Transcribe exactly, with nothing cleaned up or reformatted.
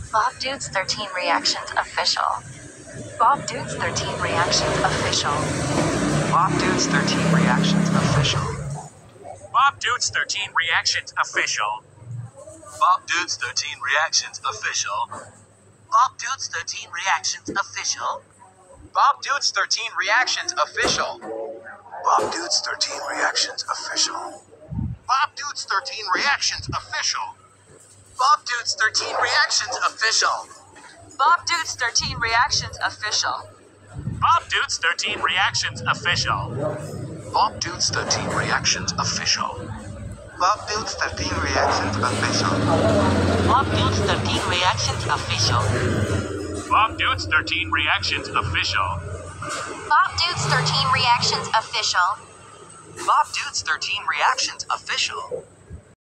BobDuits thirteen Reactions Official. BobDuits thirteen Reactions Official. BobDuits thirteen Reactions Official. BobDuits thirteen Reactions Official. BobDuits thirteen Reactions Official. BobDuits thirteen Reactions Official. BobDuits thirteen Reactions Official. BobDuits thirteen Reactions Official. BobDuits thirteen Reactions Official. BobDuits thirteen Reactions Official. BobDuits thirteen Reactions Official. BobDuits thirteen Reactions Official. BobDuits thirteen Reactions Official. BobDuits thirteen Reactions Official. BobDuits thirteen Reactions Official. BobDuits thirteen Reactions Official. BobDuits thirteen Reactions Official. BobDuits thirteen Reactions Official.